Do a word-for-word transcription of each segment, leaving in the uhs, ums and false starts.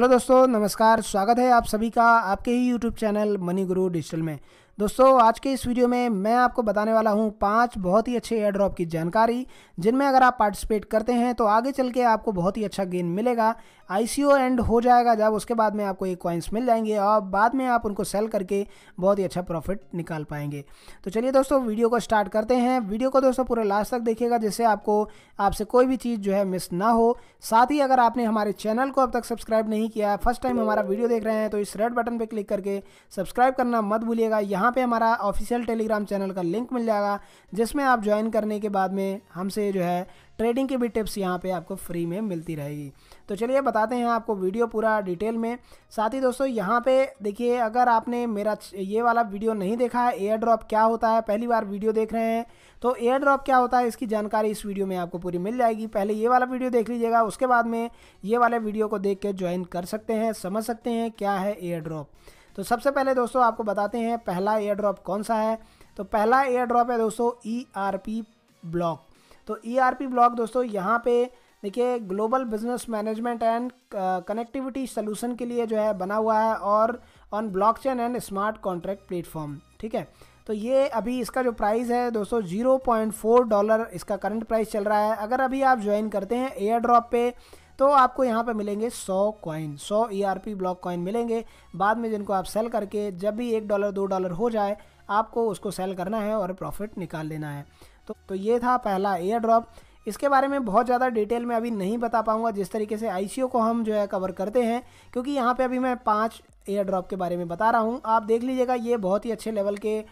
Hello दोस्तों, नमस्कार। स्वागत है आप सभी का आपके ही YouTube channel Money Guru Digital में। दोस्तों, आज के इस वीडियो में मैं आपको बताने वाला हूं पांच बहुत ही अच्छे एयर ड्रॉप की जानकारी, जिनमें अगर आप पार्टिसिपेट करते हैं तो आगे चल के आपको बहुत ही अच्छा गेन मिलेगा। आईसीओ एंड हो जाएगा जब, उसके बाद में आपको ये कॉइन्स मिल जाएंगे और बाद में आप उनको सेल करके बहुत ही अच्छा प्रॉफिट निकाल पाएंगे। तो चलिए दोस्तों, वीडियो को स्टार्ट करते हैं। वीडियो को दोस्तों पूरे लास्ट तक देखिएगा, जिससे आपको आपसे कोई भी चीज़ जो है मिस ना हो। साथ ही अगर आपने हमारे चैनल को अब तक सब्सक्राइब नहीं किया, फर्स्ट टाइम हमारा वीडियो देख रहे हैं, तो इस रेड बटन पर क्लिक करके सब्सक्राइब करना मत भूलिएगा। यहाँ पे हमारा ऑफिशियल टेलीग्राम चैनल का लिंक मिल जाएगा, जिसमें आप ज्वाइन करने के बाद में हमसे जो है ट्रेडिंग की भी टिप्स यहाँ पे आपको फ्री में मिलती रहेगी। तो चलिए बताते हैं आपको वीडियो पूरा डिटेल में। साथ ही दोस्तों यहाँ पे देखिए, अगर आपने मेरा ये वाला वीडियो नहीं देखा है, एयर ड्रॉप क्या होता है, पहली बार वीडियो देख रहे हैं तो एयर ड्रॉप क्या होता है इसकी जानकारी इस वीडियो में आपको पूरी मिल जाएगी। पहले ये वाला वीडियो देख लीजिएगा, उसके बाद में ये वाले वीडियो को देख के ज्वाइन कर सकते हैं, समझ सकते हैं क्या है एयर ड्रॉप। तो सबसे पहले दोस्तों आपको बताते हैं पहला एयर ड्रॉप कौन सा है। तो पहला एयर ड्रॉप है दोस्तों ई आर पी ब्लॉक। तो ई आर पी ब्लॉक दोस्तों यहाँ पे देखिए global business management and connectivity solution के लिए जो है बना हुआ है, और on blockchain and smart contract platform. ठीक है, तो ये अभी इसका जो प्राइस है दोस्तों ज़ीरो पॉइंट फोर डॉलर इसका करंट प्राइस चल रहा है। अगर अभी आप ज्वाइन करते हैं एयर ड्रॉप पे तो आपको यहाँ पे मिलेंगे सौ कॉइन, सौ E R P block coin मिलेंगे। बाद में जिनको आप सेल करके जब भी एक डॉलर दो डॉलर हो जाए आपको उसको सेल करना है और प्रॉफिट निकाल लेना है। तो तो ये था पहला एयर ड्रॉप। इसके बारे में बहुत ज़्यादा डिटेल में अभी नहीं बता पाऊँगा, जिस तरीके से आईसीओ को हम जो है कवर करते हैं, क्योंकि यहाँ पे अभी मैं पाँच एयर ड्रॉप के बारे में बता रहा हूँ। आप देख लीजिएगा, ये बहुत ही अच्छे लेवल के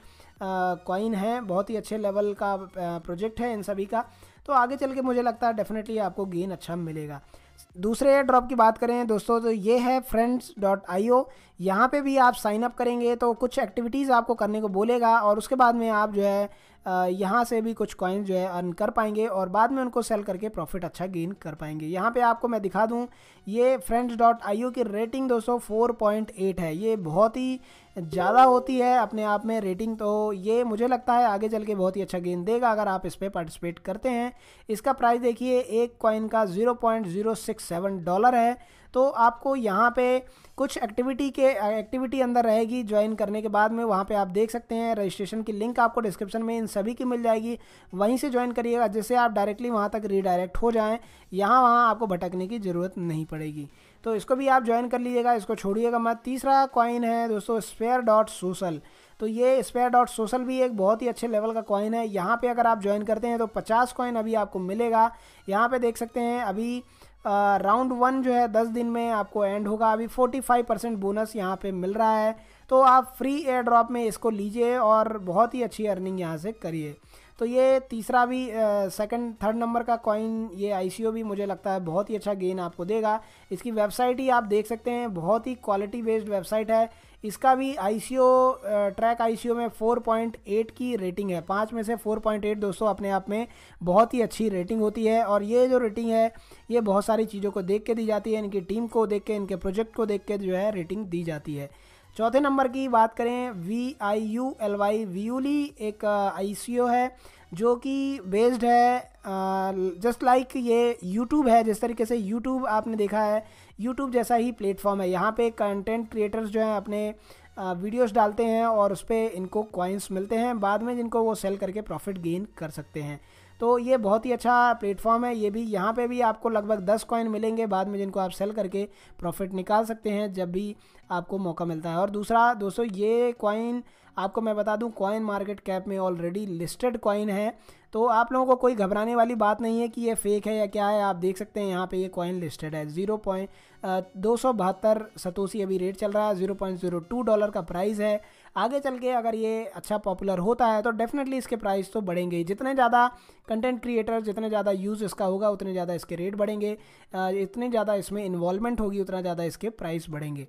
कॉइन है, बहुत ही अच्छे लेवल का प्रोजेक्ट है इन सभी का। तो आगे चल के मुझे लगता है डेफिनेटली आपको गेन अच्छा मिलेगा। दूसरे एयर ड्रॉप की बात करें दोस्तों तो ये है फ्रेंड्स डॉट आई ओ। यहाँ पे भी आप साइन अप करेंगे तो कुछ एक्टिविटीज़ आपको करने को बोलेगा, और उसके बाद में आप जो है यहाँ से भी कुछ कॉइन जो है अर्न कर पाएंगे और बाद में उनको सेल करके प्रॉफिट अच्छा गेन कर पाएंगे। यहाँ पे आपको मैं दिखा दूँ, ये फ्रेंड्स डॉट आई ओ की रेटिंग दोस्तों फोर पॉइंट एट है। ये बहुत ही ज़्यादा होती है अपने आप में रेटिंग, तो ये मुझे लगता है आगे चल के बहुत ही अच्छा गेन देगा अगर आप इस पर पार्टिसिपेट करते हैं। इसका प्राइस देखिए एक कॉइन का zero point zero six seven dollar है। तो आपको यहाँ पे कुछ एक्टिविटी के एक्टिविटी अंदर रहेगी ज्वाइन करने के बाद में, वहाँ पे आप देख सकते हैं रजिस्ट्रेशन की लिंक आपको डिस्क्रिप्शन में इन सभी की मिल जाएगी, वहीं से ज्वाइन करिएगा, जिससे आप डायरेक्टली वहाँ तक रीडायरेक्ट हो जाएं। यहाँ वहाँ आपको भटकने की ज़रूरत नहीं पड़ेगी। तो इसको भी आप ज्वाइन कर लीजिएगा, इसको छोड़िएगा मत। तीसरा कॉइन है दोस्तों स्पेयर डॉट सोशल। तो ये स्पेयर डॉट सोशल भी एक बहुत ही अच्छे लेवल का कॉइन है। यहाँ पे अगर आप ज्वाइन करते हैं तो पचास कॉइन अभी आपको मिलेगा। यहाँ पे देख सकते हैं अभी राउंड वन जो है दस दिन में आपको एंड होगा। अभी पैंतालीस परसेंट बोनस यहाँ पे मिल रहा है, तो आप फ्री एयर ड्रॉप में इसको लीजिए और बहुत ही अच्छी अर्निंग यहाँ से करिए। तो ये तीसरा भी सेकंड थर्ड नंबर का कॉइन, ये आईसीओ भी मुझे लगता है बहुत ही अच्छा गेन आपको देगा। इसकी वेबसाइट ही आप देख सकते हैं, बहुत ही क्वालिटी बेस्ड वेबसाइट है। इसका भी आईसीओ ट्रैक आईसीओ में फोर पॉइंट एट की रेटिंग है। पाँच में से फोर पॉइंट एट दोस्तों अपने आप में बहुत ही अच्छी रेटिंग होती है, और ये जो रेटिंग है ये बहुत सारी चीज़ों को देख के दी जाती है, इनकी टीम को देख के, इनके प्रोजेक्ट को देख के जो है रेटिंग दी जाती है। चौथे नंबर की बात करें, V I U L Y Viuly एक आईसीओ है जो कि बेस्ड है जस्ट लाइक ये यूट्यूब है। जिस तरीके से यूट्यूब आपने देखा है, यूट्यूब जैसा ही प्लेटफॉर्म है। यहाँ पे कंटेंट क्रिएटर्स जो हैं अपने वीडियोस डालते हैं और उस पर इनको कॉइन्स मिलते हैं, बाद में जिनको वो सेल करके प्रॉफिट गेन कर सकते हैं। तो ये बहुत ही अच्छा प्लेटफॉर्म है। ये भी यहाँ पे भी आपको लगभग दस कॉइन मिलेंगे बाद में, जिनको आप सेल करके प्रॉफिट निकाल सकते हैं जब भी आपको मौका मिलता है। और दूसरा दोस्तों ये कॉइन आपको मैं बता दूं, कॉइन मार्केट कैप में ऑलरेडी लिस्टेड कॉइन है, तो आप लोगों को कोई घबराने वाली बात नहीं है कि ये फेक है या क्या है। आप देख सकते हैं यहाँ पे ये कॉइन लिस्टेड है। जीरो पॉइंट दो सौ बहत्तर सतोसी अभी रेट चल रहा है, zero point zero two dollar का प्राइस है। आगे चल के अगर ये अच्छा पॉपुलर होता है तो डेफिनेटली इसके प्राइस तो बढ़ेंगे ही। जितने ज़्यादा कंटेंट क्रिएटर, जितने ज़्यादा यूज़ इसका होगा, उतने ज़्यादा इसके रेट बढ़ेंगे, इतने ज़्यादा इसमें इन्वॉल्वमेंट होगी, उतना ज़्यादा इसके प्राइस बढ़ेंगे।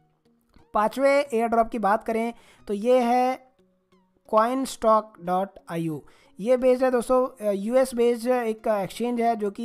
पाँचवें एयर ड्रॉप की बात करें तो ये है coin stock dot I O. ये बेस्ड है दोस्तों, यूएस बेस्ड एक एक्सचेंज है जो कि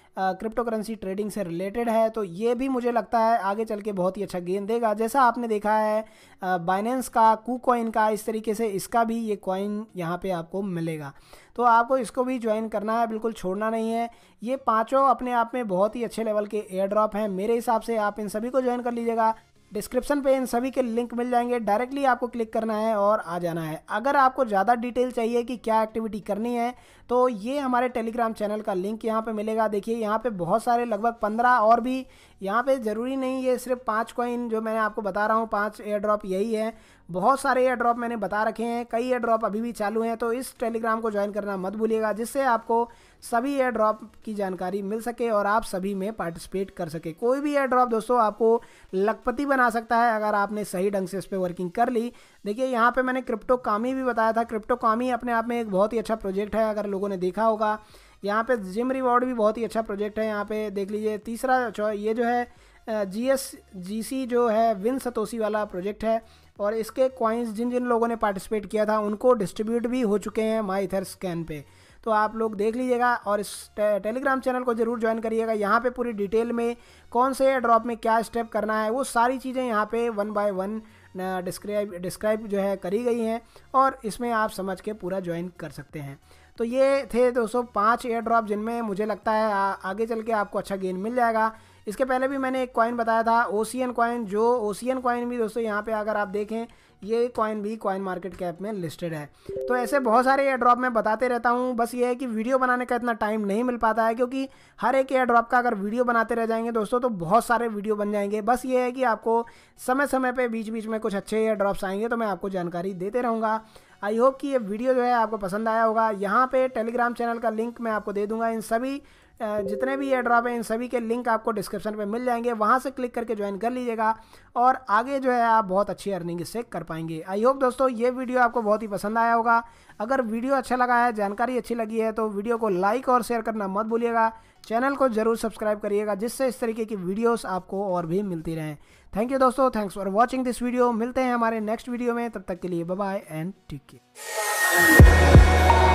क्रिप्टो करेंसी ट्रेडिंग से रिलेटेड है, तो ये भी मुझे लगता है आगे चल के बहुत ही अच्छा गेन देगा। जैसा आपने देखा है बाइनेंस का, कू कॉइन का, इस तरीके से इसका भी ये कॉइन यहाँ पे आपको मिलेगा, तो आपको इसको भी ज्वाइन करना है, बिल्कुल छोड़ना नहीं है। ये पांचों अपने आप में बहुत ही अच्छे लेवल के एयर ड्रॉप हैं, मेरे हिसाब से आप इन सभी को ज्वाइन कर लीजिएगा। डिस्क्रिप्शन पे इन सभी के लिंक मिल जाएंगे, डायरेक्टली आपको क्लिक करना है और आ जाना है। अगर आपको ज़्यादा डिटेल चाहिए कि क्या एक्टिविटी करनी है, तो ये हमारे टेलीग्राम चैनल का लिंक यहाँ पे मिलेगा। देखिए यहाँ पे बहुत सारे, लगभग पंद्रह और भी, यहाँ पे ज़रूरी नहीं ये सिर्फ पाँच कॉइन जो मैंने आपको बता रहा हूँ, पाँच एयर ड्रॉप यही है, बहुत सारे एयर ड्रॉप मैंने बता रखे हैं, कई एयर ड्रॉप अभी भी चालू हैं। तो इस टेलीग्राम को ज्वाइन करना मत भूलिएगा, जिससे आपको सभी एयर ड्रॉप की जानकारी मिल सके और आप सभी में पार्टिसिपेट कर सके। कोई भी एयर ड्रॉप दोस्तों आपको लखपति बना सकता है अगर आपने सही ढंग से इस पर वर्किंग कर ली। देखिए यहाँ पे मैंने क्रिप्टो कामी भी बताया था, क्रिप्टो कामी अपने आप में एक बहुत ही अच्छा प्रोजेक्ट है, अगर लोगों ने देखा होगा। यहाँ पे जिम रिवॉर्ड भी बहुत ही अच्छा प्रोजेक्ट है, यहाँ पे देख लीजिए। तीसरा ये जो है जी एस जी सी जो है विन सतोशी वाला प्रोजेक्ट है, और इसके कॉइन्स जिन जिन लोगों ने पार्टिसिपेट किया था उनको डिस्ट्रीब्यूट भी हो चुके हैं माई इथर स्कैन पे, तो आप लोग देख लीजिएगा और इस टे, टेलीग्राम चैनल को जरूर ज्वाइन करिएगा। यहाँ पे पूरी डिटेल में कौन से एयर ड्रॉप में क्या स्टेप करना है, वो सारी चीज़ें यहाँ पे one by one describe describe जो है करी गई हैं, और इसमें आप समझ के पूरा ज्वाइन कर सकते हैं। तो ये थे दोस्तों पांच एयर ड्रॉप, जिनमें मुझे लगता है आ, आगे चल के आपको अच्छा गेन मिल जाएगा। इसके पहले भी मैंने एक कॉइन बताया था, ओशियन कॉइन, जो ओशियन कॉइन भी दोस्तों यहाँ पे अगर आप देखें, ये कॉइन भी कॉइन मार्केट कैप में लिस्टेड है। तो ऐसे बहुत सारे एयर ड्रॉप मैं बताते रहता हूँ, बस ये है कि वीडियो बनाने का इतना टाइम नहीं मिल पाता है, क्योंकि हर एक एयर ड्रॉप का अगर वीडियो बनाते रह जाएंगे दोस्तों तो बहुत सारे वीडियो बन जाएंगे। बस ये है कि आपको समय समय पे बीच बीच में कुछ अच्छे एयर ड्रॉप्स आएंगे तो मैं आपको जानकारी देते रहूँगा। आई होप कि ये वीडियो जो है आपको पसंद आया होगा। यहाँ पे टेलीग्राम चैनल का लिंक मैं आपको दे दूँगा, इन सभी जितने भी एयर ड्रॉप हैं इन सभी के लिंक आपको डिस्क्रिप्शन पे मिल जाएंगे, वहाँ से क्लिक करके ज्वाइन कर लीजिएगा और आगे जो है आप बहुत अच्छी अर्निंग इससे कर पाएंगे। आई होप दोस्तों ये वीडियो आपको बहुत ही पसंद आया होगा। अगर वीडियो अच्छा लगा है, जानकारी अच्छी लगी है, तो वीडियो को लाइक और शेयर करना मत भूलिएगा। चैनल को जरूर सब्सक्राइब करिएगा, जिससे इस तरीके की वीडियोस आपको और भी मिलती रहें। थैंक यू दोस्तों, thanks for watching this video. मिलते हैं हमारे नेक्स्ट वीडियो में, तब तक के लिए bye bye and take care.